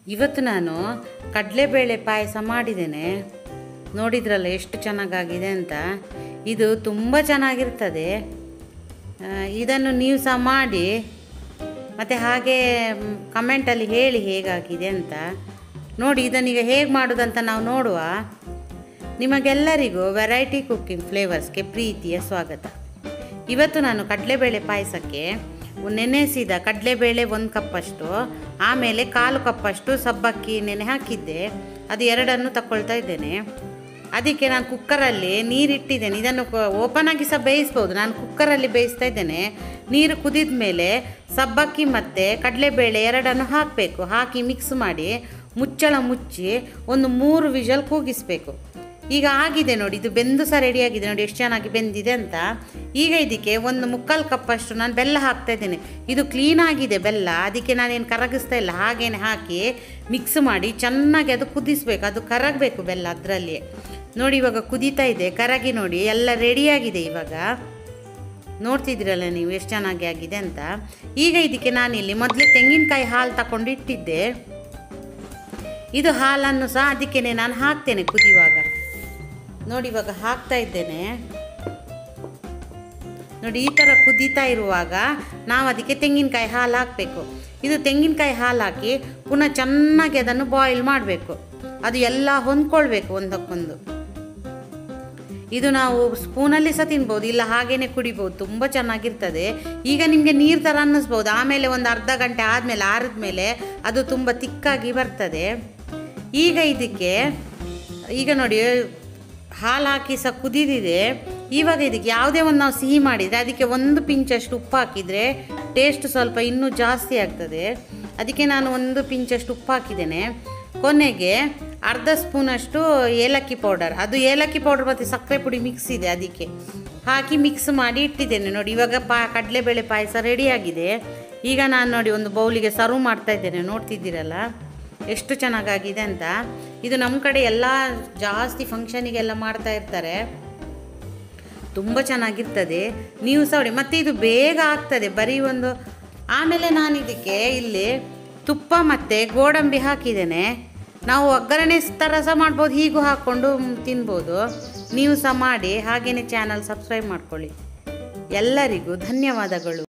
ಇವತ್ತು ನಾನು ಕಡಲೆಬೇಳೆ ಪಾಯಸ ಮಾಡಿದ್ದೇನೆ. ನೋಡಿದ್ರಲ್ಲ ಎಷ್ಟು ಚೆನ್ನಾಗಾಗಿದೆ ಅಂತ. ಇದು ತುಂಬ ಚೆನ್ನಾಗಿರ್ತದೆ. ಇದನ್ನು ನೀವು ಸಹ ಮಾಡಿ ಮತ್ತು ಹಾಗೆ ಕಮೆಂಟಲ್ಲಿ ಹೇಳಿ ಹೇಗಾಗಿದೆ ಅಂತ. ನೋಡಿ ಇದನ್ನೀಗ ಹೇಗೆ ಮಾಡೋದಂತ ನಾವು ನೋಡುವ. ನಿಮಗೆಲ್ಲರಿಗೂ ವೆರೈಟಿ ಕುಕ್ಕಿಂಗ್ ಫ್ಲೇವರ್ಸ್ಗೆ ಪ್ರೀತಿಯ ಸ್ವಾಗತ. ಇವತ್ತು ನಾನು ಕಡಲೆಬೇಳೆ ಪಾಯಸಕ್ಕೆ ನೆನೆಸಿದ ಕಡಲೆಬೇಳೆ 1 ಕಪ್ಪಷ್ಟು, ಆಮೇಲೆ 1/4 ಕಪ್ಪಷ್ಟು ಸಬ್ಬಕ್ಕಿ ನೆನೆ ಹಾಕಿದ್ದೆ. ಅದು ಎರಡನ್ನು ತಗೊಳ್ತಾ ಇದ್ದೇನೆ. ಅದಕ್ಕೆ ನಾನು ಕುಕ್ಕರಲ್ಲಿ ನೀರಿಟ್ಟಿದ್ದೇನೆ. ಇದನ್ನು ಓಪನ್ ಆಗಿ ಸಹ ಬೇಯಿಸ್ಬೋದು. ನಾನು ಕುಕ್ಕರಲ್ಲಿ ಬೇಯಿಸ್ತಾ ಇದ್ದೇನೆ. ನೀರು ಕುದಿದ ಮೇಲೆ ಸಬ್ಬಕ್ಕಿ ಮತ್ತು ಕಡಲೆಬೇಳೆ ಎರಡನ್ನು ಹಾಕಬೇಕು. ಹಾಕಿ ಮಿಕ್ಸ್ ಮಾಡಿ ಮುಚ್ಚಳ ಮುಚ್ಚಿ ಒಂದು 3 ವಿಷಲ್ ಕೂಗಿಸಬೇಕು. ಈಗ ಆಗಿದೆ ನೋಡಿ, ಇದು ಬೆಂದು ಸಹ ರೆಡಿಯಾಗಿದೆ. ನೋಡಿ ಎಷ್ಟು ಚೆನ್ನಾಗಿ ಬೆಂದಿದೆ ಅಂತ. ಈಗ ಇದಕ್ಕೆ 1/4 ಕಪ್ಪಷ್ಟು ನಾನು ಬೆಲ್ಲ ಹಾಕ್ತಾ ಇದ್ದೇನೆ. ಇದು ಕ್ಲೀನಾಗಿದೆ ಬೆಲ್ಲ, ಅದಕ್ಕೆ ನಾನೇನು ಕರಗಿಸ್ತಾ ಇಲ್ಲ, ಹಾಗೇನೆ ಹಾಕಿ ಮಿಕ್ಸ್ ಮಾಡಿ ಚೆನ್ನಾಗಿ ಅದು ಕುದಿಸ್ಬೇಕು. ಅದು ಕರಗಬೇಕು ಬೆಲ್ಲ ಅದರಲ್ಲಿ. ನೋಡಿ ಇವಾಗ ಕುದೀತಾ ಇದೆ, ಕರಗಿ ನೋಡಿ ಎಲ್ಲ ರೆಡಿಯಾಗಿದೆ. ಇವಾಗ ನೋಡ್ತಿದ್ದೀರಲ್ಲ ನೀವು ಎಷ್ಟು ಚೆನ್ನಾಗಿ ಆಗಿದೆ ಅಂತ. ಈಗ ಇದಕ್ಕೆ ನಾನಿಲ್ಲಿ ಮೊದಲೇ ತೆಂಗಿನಕಾಯಿ ಹಾಲು ತಗೊಂಡು ಇಟ್ಟಿದ್ದೆ. ಇದು ಹಾಲನ್ನು ಸಹ ಅದಕ್ಕೆ ನಾನು ಹಾಕ್ತೇನೆ ಕುದಿಯುವಾಗ. ನೋಡಿ ಇವಾಗ ಹಾಕ್ತಾ ಇದ್ದೇನೆ. ನೋಡಿ ಈ ಥರ ಕುದೀತಾ ಇರುವಾಗ ನಾವು ಅದಕ್ಕೆ ತೆಂಗಿನಕಾಯಿ ಹಾಲು ಹಾಕಬೇಕು. ಇದು ತೆಂಗಿನಕಾಯಿ ಹಾಲು ಹಾಕಿ ಪುನಃ ಚೆನ್ನಾಗಿ ಅದನ್ನು ಬಾಯ್ಲ್ ಮಾಡಬೇಕು. ಅದು ಎಲ್ಲ ಹೊಂದ್ಕೊಳ್ಬೇಕು ಒಂದಕ್ಕೊಂದು. ಇದು ನಾವು ಸ್ಪೂನಲ್ಲಿ ಸಹ ತಿನ್ಬೋದು, ಇಲ್ಲ ಹಾಗೇ ಕುಡಿಬೋದು. ತುಂಬ ಚೆನ್ನಾಗಿರ್ತದೆ. ಈಗ ನಿಮಗೆ ನೀರು ಥರ ಅನ್ನಿಸ್ಬೋದು. ಆಮೇಲೆ ಒಂದು ಅರ್ಧ ಗಂಟೆ ಆದಮೇಲೆ ಆರಿದ ಮೇಲೆ ಅದು ತುಂಬ ತಿಕ್ಕಾಗಿ ಬರ್ತದೆ. ಈಗ ಇದಕ್ಕೆ ಈಗ ನೋಡಿ ಹಾಲು ಹಾಕಿ ಸಹ ಕುದಿದಿದೆ. ಇವಾಗ ಇದಕ್ಕೆ ಯಾವುದೇ ಒಂದು ನಾವು ಸಿಹಿ ಮಾಡಿದರೆ ಅದಕ್ಕೆ 1 ಪಿಂಚಷ್ಟು ಉಪ್ಪು ಹಾಕಿದರೆ ಟೇಸ್ಟ್ ಸ್ವಲ್ಪ ಇನ್ನೂ ಜಾಸ್ತಿ ಆಗ್ತದೆ. ಅದಕ್ಕೆ ನಾನು 1 ಪಿಂಚಷ್ಟು ಉಪ್ಪು ಹಾಕಿದ್ದೇನೆ. ಕೊನೆಗೆ ಅರ್ಧ ಸ್ಪೂನಷ್ಟು ಏಲಕ್ಕಿ ಪೌಡರ್, ಅದು ಏಲಕ್ಕಿ ಪೌಡರ್ ಮತ್ತು ಸಕ್ಕರೆ ಪುಡಿ ಮಿಕ್ಸ್ ಇದೆ, ಅದಕ್ಕೆ ಹಾಕಿ ಮಿಕ್ಸ್ ಮಾಡಿ ಇಟ್ಟಿದ್ದೇನೆ. ನೋಡಿ ಇವಾಗ ಕಡಲೆಬೇಳೆ ಪಾಯಸ ರೆಡಿಯಾಗಿದೆ. ಈಗ ನಾನು ನೋಡಿ ಒಂದು ಬೌಲಿಗೆ ಸರ್ವ್ ಮಾಡ್ತಾ ಇದ್ದೇನೆ. ನೋಡ್ತಿದ್ದೀರಲ್ಲ ಎಷ್ಟು ಚೆನ್ನಾಗಾಗಿದೆ ಅಂತ. ಇದು ನಮ್ಮ ಕಡೆ ಎಲ್ಲ ಜಾಸ್ತಿ ಫಂಕ್ಷನಿಗೆಲ್ಲ ಮಾಡ್ತಾ ಇರ್ತಾರೆ. ತುಂಬ ಚೆನ್ನಾಗಿರ್ತದೆ. ನೀವು ಸಹ ನೋಡಿ. ಮತ್ತು ಇದು ಬೇಗ ಆಗ್ತದೆ, ಬರೀ ಒಂದು. ಆಮೇಲೆ ನಾನು ಇದಕ್ಕೆ ಇಲ್ಲಿ ತುಪ್ಪ ಮತ್ತು ಗೋಡಂಬಿ ಹಾಕಿದ್ದೇನೆ. ನಾವು ಒಗ್ಗರಣೆ ಥರ ಸಹ ಮಾಡ್ಬೋದು, ಹೀಗೂ ಹಾಕ್ಕೊಂಡು ತಿನ್ಬೋದು. ನೀವು ಸಹ ಮಾಡಿ. ಹಾಗೆಯೇ ಚಾನಲ್ ಸಬ್ಸ್ಕ್ರೈಬ್ ಮಾಡ್ಕೊಳ್ಳಿ. ಎಲ್ಲರಿಗೂ ಧನ್ಯವಾದಗಳು.